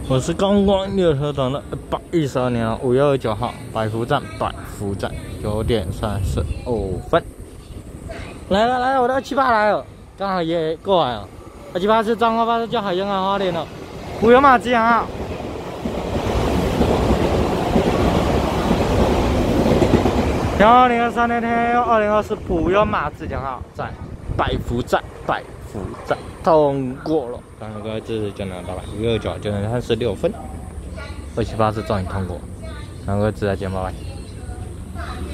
我是刚刚列车长的112年5月29号，百福站9点35分。来了，我的7-8来了，刚好也过来了。7-8是彰化发射叫海洋港花莲了，5有马机航号。2023年2024普悠马自强号在百福站通过了。刚刚这是9点8百，5月29 9点36分，278是终于通过。刚刚只再见，拜拜。